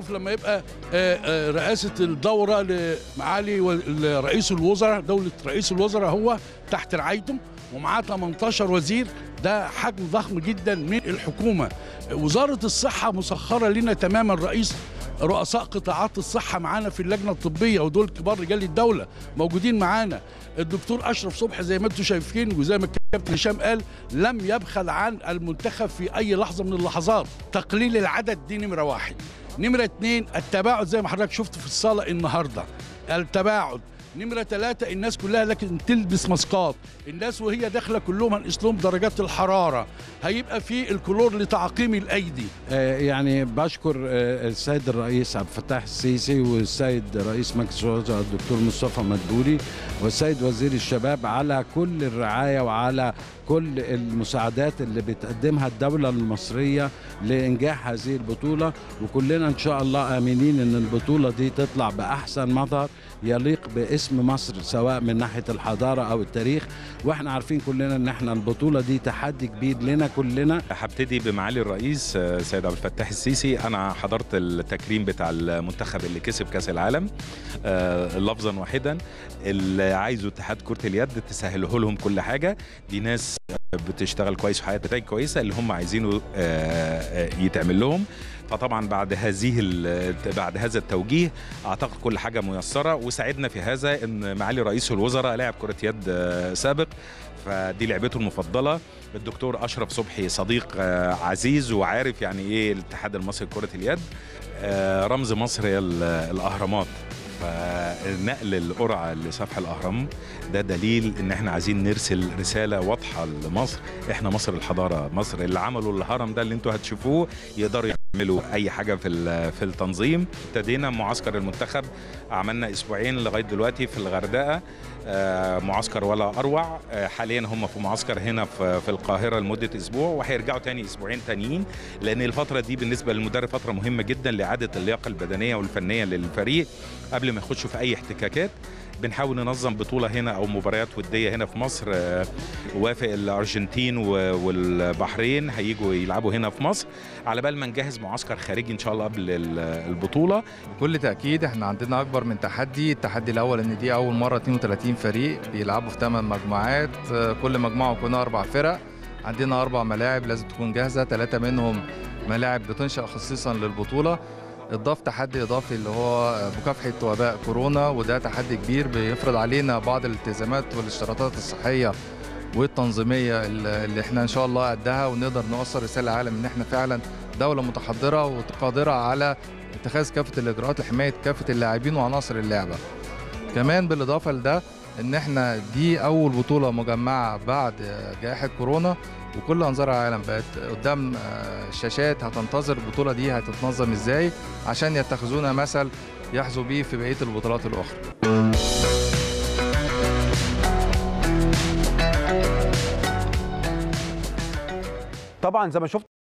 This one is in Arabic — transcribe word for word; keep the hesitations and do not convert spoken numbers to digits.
شوف لما يبقى رئاسة الدورة لمعالي رئيس الوزراء، دولة رئيس الوزراء هو تحت رعايته ومعاه ثمانية عشر وزير، ده حجم ضخم جدا من الحكومة. وزارة الصحة مسخرة لنا تماما، رئيس رؤساء قطاعات الصحة معانا في اللجنة الطبية، ودول كبار رجال الدولة موجودين معانا. الدكتور أشرف صبحي زي ما انتم شايفين وزي ما الكابتن هشام قال لم يبخل عن المنتخب في أي لحظة من اللحظات. تقليل العدد دي نمرة واحد. نمرة اتنين التباعد زي ما حضرتك شفت في الصالة النهاردة، التباعد. نمرة ثلاثة الناس كلها لكن تلبس ماسكات، الناس وهي داخلة كلهم هنقيس لهم درجات الحرارة، هيبقى في الكلور لتعقيم الأيدي. آه يعني بشكر آه السيد الرئيس عبد الفتاح السيسي والسيد رئيس مجلس الوزراء الدكتور مصطفى مدبولي والسيد وزير الشباب على كل الرعاية وعلى كل المساعدات اللي بتقدمها الدولة المصرية لإنجاح هذه البطولة، وكلنا إن شاء الله آمنين إن البطولة دي تطلع بأحسن مظهر يليق باسم مصر سواء من ناحية الحضارة أو التاريخ. وإحنا عارفين كلنا إن إحنا البطولة دي تحدي كبير لنا كلنا. هبتدي بمعالي الرئيس سيد عبد الفتاح السيسي. أنا حضرت التكريم بتاع المنتخب اللي كسب كأس العالم لفظا واحدا، اللي عايزه اتحاد كرة اليد تسهله لهم كل حاجة. دي ناس بتشتغل كويس وحياة نتائج كويسة، اللي هم عايزينه يتعمل لهم. فطبعا بعد هذه بعد هذا التوجيه اعتقد كل حاجه ميسره، وساعدنا في هذا ان معالي رئيس الوزراء لاعب كره يد سابق، فدي لعبته المفضله. الدكتور اشرف صبحي صديق عزيز وعارف يعني ايه الاتحاد المصري لكره اليد، رمز مصر الاهرامات. فنقل القرعه لسفح الاهرام ده دليل ان احنا عايزين نرسل رساله واضحه لمصر، احنا مصر الحضاره، مصر اللي عملوا الهرم ده اللي انتوا هتشوفوه يقدروا يعملوا اي حاجه في في التنظيم. ابتدينا معسكر المنتخب، عملنا اسبوعين لغايه دلوقتي في الغردقه، معسكر ولا اروع. حاليا هم في معسكر هنا في القاهره لمده اسبوع، وهيرجعوا تاني اسبوعين تانيين، لان الفتره دي بالنسبه للمدرب فتره مهمه جدا لاعاده اللياقه البدنيه والفنيه للفريق قبل ما يخشوا في اي احتكاكات. بنحاول ننظم بطوله هنا او مباريات وديه هنا في مصر. وافق الارجنتين والبحرين هيجوا يلعبوا هنا في مصر، على بال ما نجهز معسكر خارجي ان شاء الله قبل البطوله. بكل تاكيد احنا عندنا اكبر من تحدي. التحدي الاول ان دي اول مره اثنين وثلاثين فريق بيلعبوا في ثمان مجموعات، كل مجموعه يكون اربع فرق. عندنا اربع ملاعب لازم تكون جاهزه، ثلاثه منهم ملاعب بتنشأ خصيصا للبطوله. اضاف تحدي اضافي اللي هو مكافحه وباء كورونا، وده تحدي كبير بيفرض علينا بعض الالتزامات والاشتراطات الصحيه والتنظيميه اللي احنا ان شاء الله قدها، ونقدر نوصل رساله للعالم ان احنا فعلا دوله متحضره وقادره على اتخاذ كافه الاجراءات لحمايه كافه اللاعبين وعناصر اللعبه. كمان بالاضافه لده ان احنا دي اول بطوله مجمعه بعد جائحه كورونا، وكل انظار العالم بقت قدام الشاشات هتنتظر البطوله دي هتتنظم ازاي عشان يتخذونا مثل يحظوا بيه في بقيه البطولات الاخرى. طبعا زي ما شفت